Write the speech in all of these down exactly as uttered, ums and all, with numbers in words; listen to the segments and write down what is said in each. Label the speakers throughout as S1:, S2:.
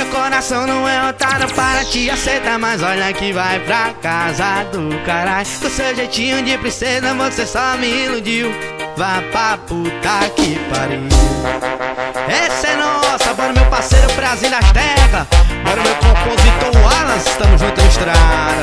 S1: coração não é otário para te aceitar, mas olha que vai pra casa do caralho. Com seu jeitinho de princesa você só me iludiu. Vá pra puta que pariu. Essa é nossa, bora meu parceiro Brasil das teclas. Bora meu compositor Wallace, estamos juntos na estrada.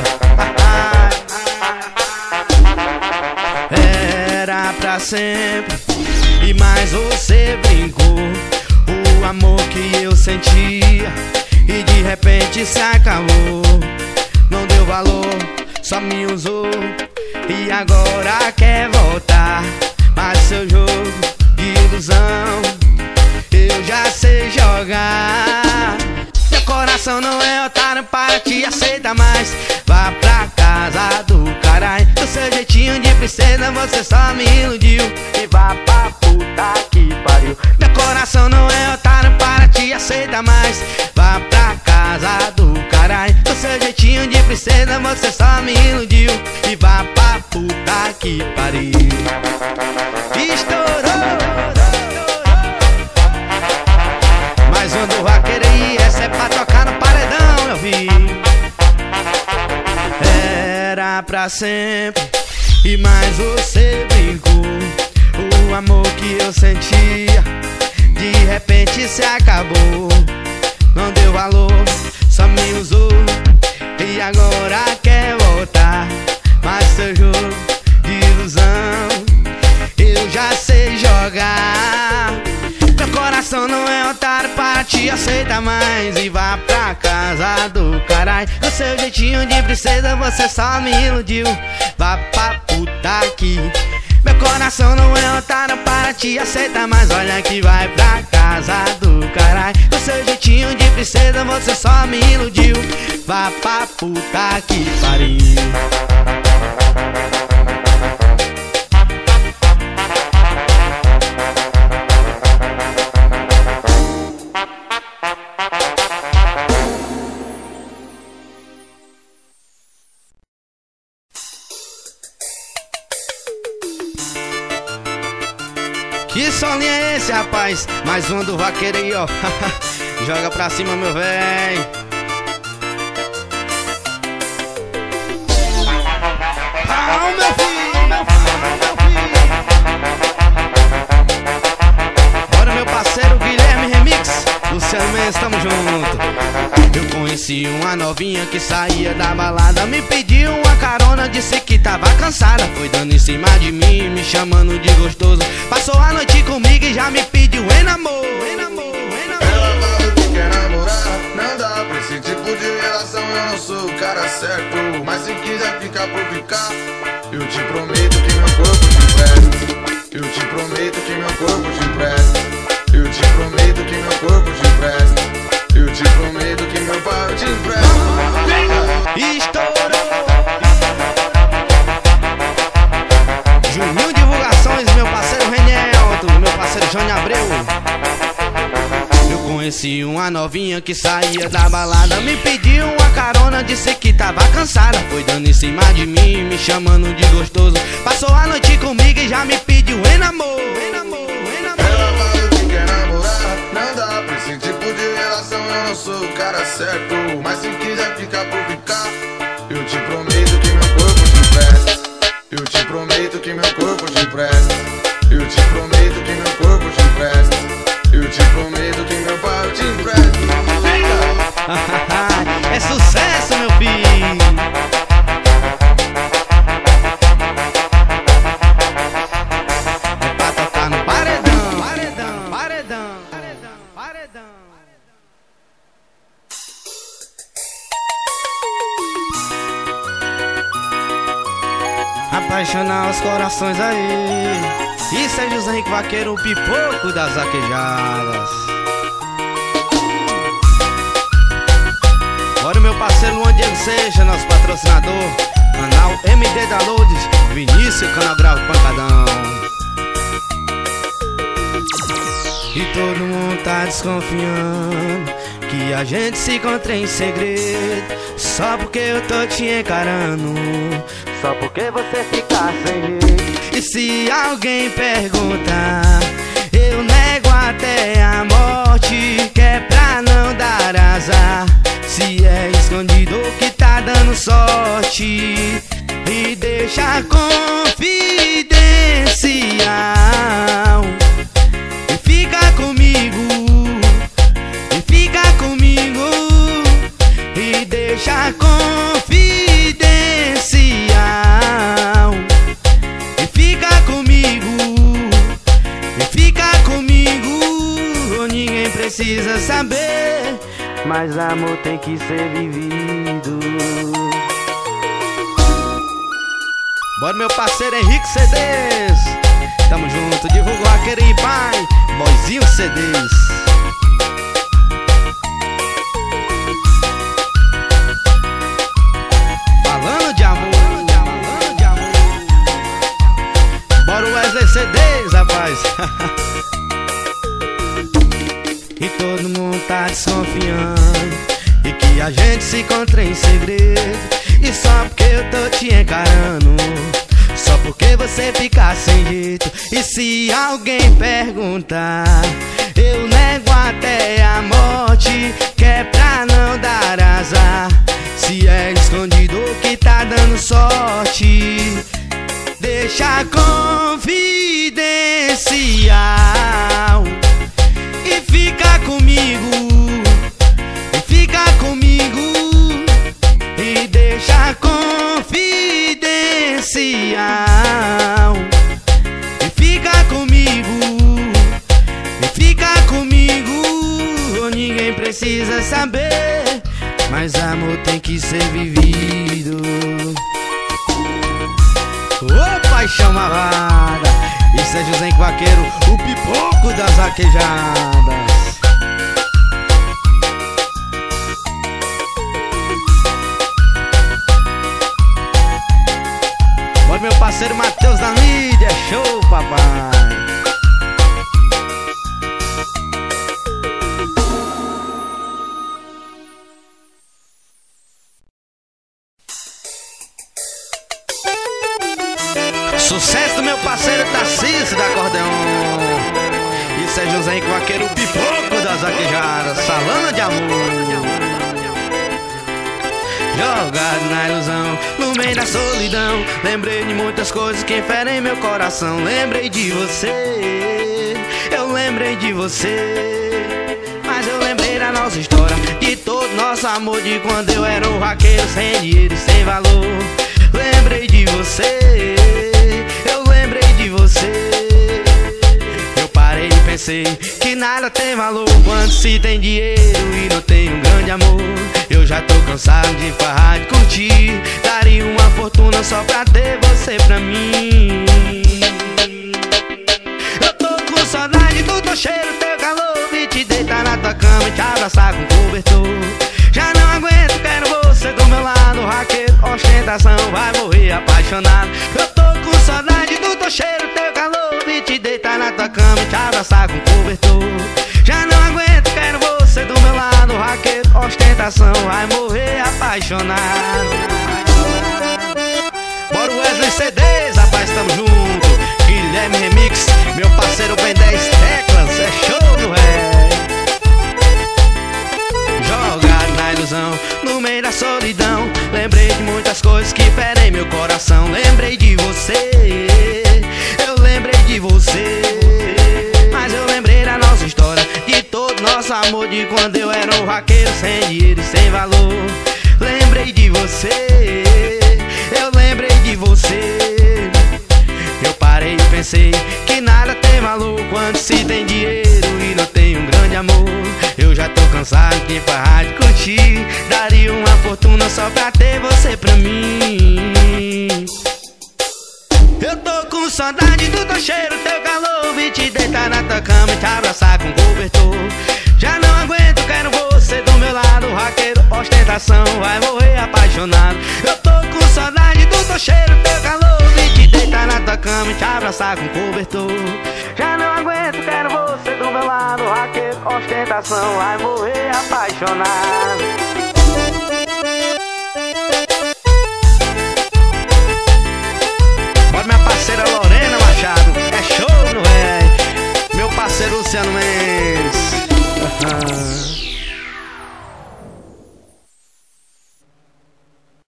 S1: Era pra sempre e mais você brincou. O amor que eu sentia e de repente se acabou. Não deu valor, só me usou e agora quer voltar. Mas seu jogo de ilusão eu já sei jogar. Meu coração não é otário para te aceitar mais. Vá pra casa do caralho. Com seu jeitinho de princesa você só me iludiu. E vá pra puta que pariu. Meu coração não é otário para te aceitar mais. Vá pra casa do caralho. Com seu jeitinho de princesa você só me iludiu. E vá pra puta que pariu. Estourou. Mais um do vaqueiro aí, essa é pra tocar no paredão, meu filho. Era pra sempre e mais você brincou. O amor que eu sentia de repente se acabou. Não deu valor, só me usou e agora quer voltar. Mas seu jogo de ilusão eu já sei jogar. Meu coração não é otário para te aceitar mais. E vá pra casa do caralho. Com seu jeitinho de princesa você só me iludiu. Vá pra puta que. Meu coração não é otário para te aceitar mais. Olha que vai pra casa do caralho. Com seu jeitinho de princesa você só me iludiu. Vá pra puta que pariu. Que solinho é esse, rapaz? Mais um do vaqueiro aí, ó. Joga pra cima, meu véi. Ah, meu filho, meu filho, meu filho. Bora, meu parceiro Guilherme Remix. Luciano Mendes, tamo junto. Eu conheci uma novinha que saía da balada, me pediu uma carona, disse que tava cansada. Foi dando em cima de mim, me chamando de gostoso. Passou a noite comigo e já me pediu em namoro. Em namoro, em namoro.
S2: Ela falou que quer namorar, não dá pra esse tipo de relação. Eu não sou o cara certo, mas se quiser ficar por ficar, eu te prometo que meu corpo te empresta. Eu te prometo que meu corpo te empresta. Eu te prometo que meu corpo te empresta. Eu te prometo que meu pau te empresta.
S1: Estourou. Juninho Divulgações, meu parceiro Renelto, meu parceiro Johnny Abreu. Eu conheci uma novinha que saía da balada, me pediu uma carona, disse que tava cansada. Foi dando em cima de mim, me chamando de gostoso. Passou a noite comigo e já me pediu em namoro. Em namoro, em namoro.
S2: Ela falou que quer namorar, não dá pra esse tipo de relação. Eu não sou o cara certo, mas se quiser ficar por ficar, eu te prometo que meu corpo te empresta. Eu te prometo que meu corpo te empresta. Eu te prometo que meu corpo te empresta. Eu te prometo que meu pau te empresta.
S1: É sucesso, meu filho. É pra tocar no paredão. Paredão, paredão, paredão, paredão. Apaixonar os corações aí. Isso é José Henrique Vaqueiro, o pipoco das vaquejadas. Bora o meu parceiro Luan Diego Seja, nosso patrocinador. Canal M D Downloads, Vinícius, canal Grave Pancadão. E todo mundo tá desconfiando que a gente se encontra em segredo, só porque eu tô te encarando, só porque você fica sem jeito. E se alguém perguntar, eu nego até a morte, que é pra não dar azar. confidencial e fica comigo, e fica comigo, e deixa confidencial e fica comigo, e fica comigo. Ninguém precisa saber, mas amor tem que ser vivido. Bora, meu parceiro Henrique C Ds, tamo junto, divulga o Raqueiro e pai, Boizinho C Ds. Falando de amor, falando de amor. Bora o Wesley C Ds, rapaz. E todo mundo tá desconfiando e que a gente se encontra em segredo. E só porque eu tô te encarando, só porque você fica sem jeito. E se alguém perguntar, eu nego até a morte, que é pra não dar azar. Se é escondido que tá dando sorte, deixa confidencial e fica comigo, e fica comigo, e deixa confidencial e fica comigo, e fica comigo. Ninguém precisa saber, mas amor tem que ser vivido. Ô paixão malvada, isso é José Vaqueiro, o pipoco das vaquejadas. Bora, meu parceiro Matheus da mídia, show, papai. Sucesso do meu parceiro Tarcísio da acordeon. Isso é José Vaqueiro, o pipoco das vaquejadas, falando de amor. Jogado na ilusão, no meio da solidão, lembrei de muitas coisas que ferem meu coração. Lembrei de você, eu lembrei de você, mas eu lembrei da nossa história, de todo nosso amor, de quando eu era um vaqueiro sem dinheiro e sem valor. Lembrei de você, eu lembrei de você. Eu parei e pensei que nada tem valor quando se tem dinheiro e não tem um grande amor. Eu já tô cansado de farrar, de curtir, daria uma fortuna só pra ter você pra mim. Eu tô com saudade do teu cheiro, teu calor, de te deitar na tua cama e te abraçar com cobertor. Já não aguento, quero você do meu lado, raqueiro, ostentação, vai morrer apaixonado. Eu tô com saudade do teu cheiro, teu calor, de te deitar na tua cama e te abraçar com cobertor. Já não aguento, quero você do meu lado, raqueiro, ostentação, vai morrer apaixonado. Bora o Wesley C Ds, rapaz, tamo junto. Guilherme Remix, meu parceiro Ben dez Teclas, é show do ré. Jogado na ilusão, no meio da solidão, lembrei de muitas coisas que ferem meu coração. Lembrei de você, eu lembrei de você, mas eu lembrei da nossa história, de todo nosso amor, de quando eu era um vaqueiro sem dinheiro e sem valor. Lembrei de você, eu lembrei de você. Eu parei e pensei que nada tem valor quando se tem dinheiro e não tem um grande amor. Eu já tô cansado de farrar, de curtir, daria uma fortuna só pra ter você pra mim. Eu tô com saudade do teu cheiro, teu calor, vi te deitar na tua cama e te abraçar com cobertor. Já não aguento, quero você do meu lado, raqueiro, ostentação, vai morrer apaixonado. Eu tô com saudade do teu cheiro, teu calor, vi te deitar na tua cama e te abraçar com cobertor. Já não aguento, quero você do meu lado, raqueiro, ostentação, vai morrer apaixonado. Bora minha parceira Lorena Machado, é show, não é? Meu parceiro Luciano Mendes.